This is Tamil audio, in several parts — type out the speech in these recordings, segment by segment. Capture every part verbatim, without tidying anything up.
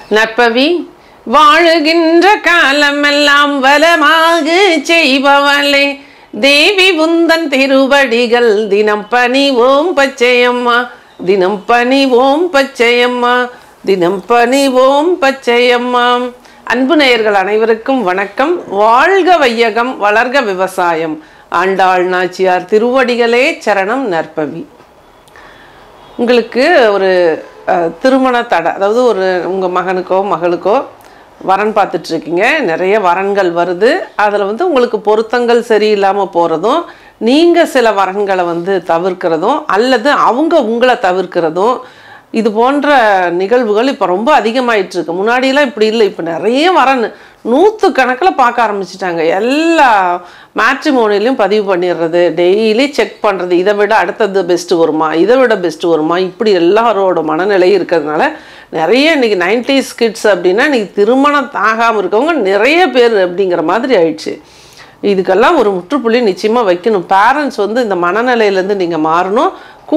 நற்பவி வாழுகின்ற காலமெல்லாம் வளமாக செய்பவளே தேவி உந்தன் திருவடிகள் தினம் பணிவோம் பச்சையம்மா தினம் பணிவோம் பச்சையம்மா தினம் பணிவோம் பச்சையம்மா. அன்பு நேயர்கள் அனைவருக்கும் வணக்கம். வாழ்க வையகம் வளர்க விவசாயம். ஆண்டாள் நாச்சியார் திருவடிகளே சரணம். நற்பவி. உங்களுக்கு ஒரு திருமண தடை, அதாவது ஒரு உங்கள் மகனுக்கோ மகளுக்கோ வரன் பார்த்துட்ருக்கீங்க, நிறைய வரன்கள் வருது. அதில் வந்து உங்களுக்கு பொருத்தங்கள் சரியில்லாமல் போகிறதும், நீங்கள் சில வரன்களை வந்து தவிர்க்கிறதும் அல்லது அவங்க உங்களை தவிர்க்கிறதும், இது போன்ற நிகழ்வுகள் இப்போ ரொம்ப அதிகமாயிட்டுருக்கு. முன்னாடியெல்லாம் இப்படி இல்லை, இப்போ நிறைய வரன் நூற்று கணக்கில் பார்க்க ஆரம்பிச்சிட்டாங்க. எல்லா மேட்ரிமோனிலையும் பதிவு பண்ணிடுறது, டெய்லி செக் பண்ணுறது, இதை விட அடுத்தது பெஸ்ட்டு வருமா, இதை விட பெஸ்ட்டு வருமா, இப்படி எல்லாரோட மனநிலை இருக்கிறதுனால நிறைய இன்றைக்கி நைன்டிஸ் கிட்ஸ் அப்படின்னா இன்றைக்கி திருமணம் ஆகாமல் இருக்கவங்க நிறைய பேர் அப்படிங்கிற மாதிரி ஆயிடுச்சு. இதுக்கெல்லாம் ஒரு முற்றுப்புள்ளி நிச்சயமாக வைக்கணும். பேரண்ட்ஸ் வந்து இந்த மனநிலையிலேருந்து நீங்கள் மாறணும்.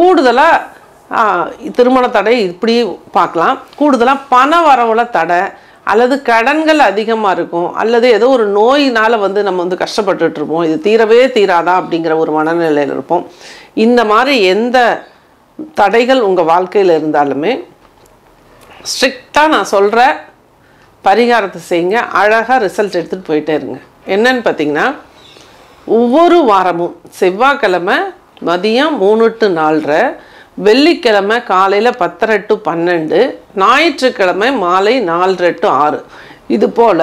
கூடுதலாக திருமண தடை இப்படி பார்க்கலாம். கூடுதலாக பண வரவுல தடை அல்லது கடன்கள் அதிகமாக இருக்கும், அல்லது ஏதோ ஒரு நோயினால் வந்து நம்ம வந்து கஷ்டப்பட்டுட்ருப்போம், இது தீரவே தீராதா அப்படிங்கிற ஒரு மனநிலையில் இருப்போம். இந்த மாதிரி எந்த தடைகள் உங்கள் வாழ்க்கையில் இருந்தாலுமே ஸ்ட்ரிக்டாக நான் சொல்கிற பரிகாரத்தை செய்யுங்க. அழகாக ரிசல்ட் எடுத்துகிட்டு போயிட்டே இருங்க. என்னன்னு பார்த்தீங்கன்னா, ஒவ்வொரு வாரமும் செவ்வாய்க்கிழமை மதியம் மூணு டு நாலரை, வெள்ளிக்கிழமை காலையில் பத்தரை டு பன்னெண்டு, ஞாயிற்றுக்கிழமை மாலை நாலரை டு ஆறு. இது போல்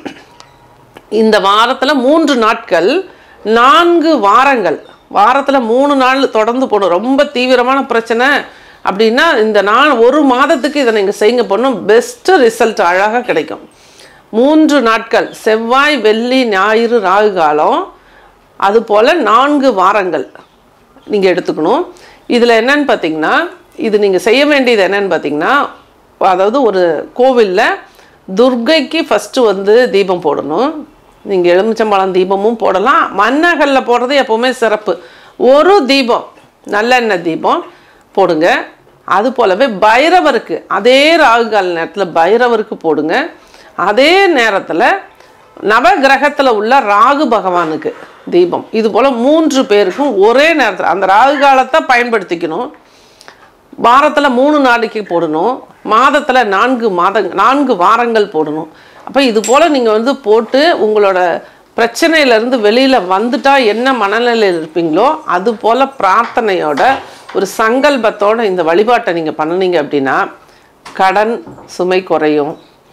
இந்த வாரத்தில் மூன்று நாட்கள், நான்கு வாரங்கள், வாரத்தில் மூணு நாள் தொடர்ந்து போடும். ரொம்ப தீவிரமான பிரச்சனை அப்படின்னா இந்த நான் ஒரு மாதத்துக்கு இதை நீங்கள் செய்யுங்க, போடணும், பெஸ்ட்டு ரிசல்ட் அழகாக கிடைக்கும். மூன்று நாட்கள் செவ்வாய் வெள்ளி ஞாயிறு ராகு காலம், அதுபோல் நான்கு வாரங்கள் நீங்கள் எடுத்துக்கணும். இதில் என்னன்னு பார்த்தீங்கன்னா, இது நீங்கள் செய்ய வேண்டியது என்னன்னு பார்த்தீங்கன்னா, அதாவது ஒரு கோவிலில் துர்க்கைக்கு ஃபஸ்ட்டு வந்து தீபம் போடணும். நீங்கள் எலுமிச்சம்பழம் தீபமும் போடலாம், மண்ணகலில் போடுறது எப்போவுமே சிறப்பு. ஒரு தீபம் நல்லெண்ணெய் தீபம் போடுங்க. அது போலவே பைரவருக்கு அதே ராகுகால நேரத்தில் பைரவருக்கு போடுங்க. அதே நேரத்தில் நவகிரகத்தில் உள்ள ராகு பகவானுக்கு தீபம். இது போல் மூன்று பேருக்கும் ஒரே நேரத்தில் அந்த ராகு காலத்தை பயன்படுத்திக்கணும். வாரத்தில் மூணு நாளைக்கு போடணும், மாதத்தில் நான்கு மாத நான்கு வாரங்கள் போடணும். அப்போ இது போல் நீங்கள் வந்து போட்டு உங்களோட பிரச்சனையிலேருந்து வெளியில் வந்துட்டால் என்ன மனநிலையில் இருப்பீங்களோ அது போல் பிரார்த்தனையோட ஒரு சங்கல்பத்தோடு இந்த வழிபாட்டை நீங்கள் பண்ணினீங்க அப்படின்னா கடன் சுமை குறையும்,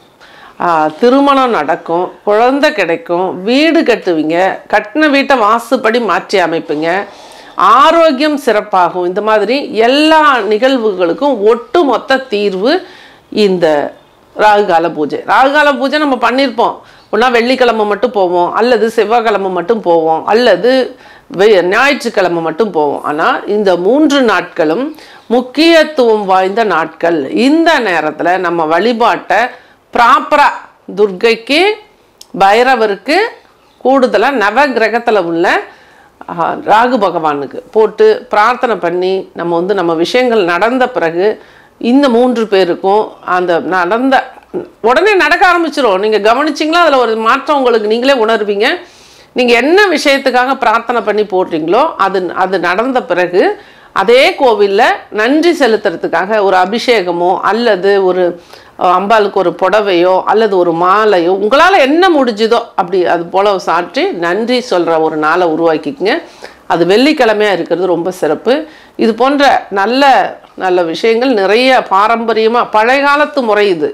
திருமணம் நடக்கும், குழந்தை கிடைக்கும், வீடு கட்டுவீங்க, கட்டின வீட்டை வாசுப்படி மாற்றி அமைப்பீங்க, ஆரோக்கியம் சிறப்பாகும். இந்த மாதிரி எல்லா நிகழ்வுகளுக்கும் ஒட்டு மொத்த தீர்வு இந்த ராகுகால பூஜை. ராகுகால பூஜை நம்ம பண்ணியிருப்போம். ஒன்றா வெள்ளிக்கிழமை மட்டும் போவோம், அல்லது செவ்வாய்க்கிழமை மட்டும் போவோம், அல்லது ஞாயிற்றுக்கிழமை மட்டும் போவோம். ஆனால் இந்த மூன்று நாட்களும் முக்கியத்துவம் வாய்ந்த நாட்கள். இந்த நேரத்தில் நம்ம வழிபாட்டை ப்ராப்பராக துர்க்கைக்கு பைரவருக்கு கூடுதலாக நவகிரகத்தில் உள்ள ராகு பகவானுக்கு போட்டு பிரார்த்தனை பண்ணி நம்ம வந்து நம்ம விஷயங்கள் நடந்த பிறகு இந்த மூன்று பேருக்கும் அந்த நடந்த உடனே நடக்க ஆரம்பிச்சிடும். நீங்கள் கவனிச்சிங்களா, அதில் ஒரு மாற்றம் உங்களுக்கு நீங்களே உணர்வீங்க. நீங்கள் என்ன விஷயத்துக்காக பிரார்த்தனை பண்ணி போடுறீங்களோ அது அது நடந்த பிறகு அதே கோவிலில் நன்றி செலுத்துறதுக்காக ஒரு அபிஷேகமோ அல்லது ஒரு அம்பாளுக்கு ஒரு புடவையோ அல்லது ஒரு மாலையோ உங்களால் என்ன முடிஞ்சுதோ அப்படி அது போல் சாற்றி நன்றி சொல்கிற ஒரு நாளை உருவாக்கிக்கங்க. அது வெள்ளிக்கிழமையாக இருக்கிறது ரொம்ப சிறப்பு. இது போன்ற நல்ல நல்ல விஷயங்கள் நிறைய பாரம்பரியமாக பழைய காலத்து முறை இது.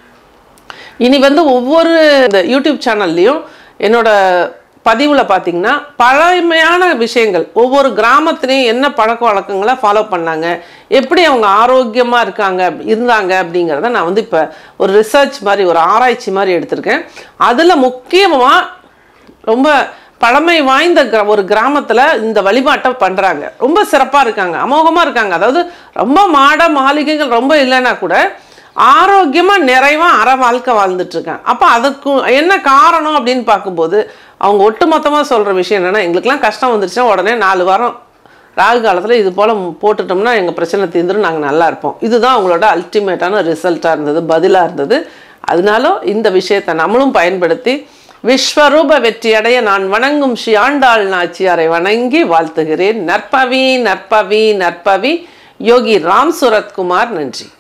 இனி வந்து ஒவ்வொரு இந்த யூடியூப் சேனல்லையும் என்னோட பதிவில் பார்த்திங்கன்னா பழமையான விஷயங்கள், ஒவ்வொரு கிராமத்துலேயும் என்ன பழக்க வழக்கங்களை ஃபாலோ பண்ணாங்க, எப்படி அவங்க ஆரோக்கியமாக இருக்காங்க இருந்தாங்க அப்படிங்கிறத நான் வந்து இப்போ ஒரு ரிசர்ச் மாதிரி ஒரு ஆராய்ச்சி மாதிரி எடுத்திருக்கேன். அதில் முக்கியமாக ரொம்ப பழமை வாய்ந்த கிர ஒரு கிராமத்தில் இந்த வழிபாட்டை பண்ணுறாங்க. ரொம்ப சிறப்பாக இருக்காங்க, அமோகமாக இருக்காங்க. அதாவது ரொம்ப மாட மாளிகைகள் ரொம்ப இல்லைன்னா கூட ஆரோக்கியமாக நிறைவாக அற வாழ்க்கை வாழ்ந்துட்டுருக்காங்க. அப்போ அதுக்கு என்ன காரணம் அப்படின்னு பார்க்கும்போது அவங்க ஒட்டு மொத்தமாக சொல்கிற விஷயம் என்னென்னா, எங்களுக்கெல்லாம் கஷ்டம் வந்துருச்சுன்னா உடனே நாலு வாரம் ராகு காலத்தில் இது போல் போட்டுட்டோம்னா எங்கள் பிரச்சனை தீர்ந்துடும், நாங்கள் நல்லா இருப்போம். இதுதான் அவங்களோட அல்டிமேட்டான ரிசல்ட்டாக இருந்தது, பதிலாக இருந்தது. அதனால இந்த விஷயத்தை நம்மளும் பயன்படுத்தி விஸ்வரூப வெற்றியடைய நான் வணங்கும் ஸ்ரீ ஆண்டாள் நாச்சியாரை வணங்கி வாழ்த்துகிறேன். நற்பவி நற்பவி நற்பவி. யோகி ராம் சுரத்குமார். நன்றி.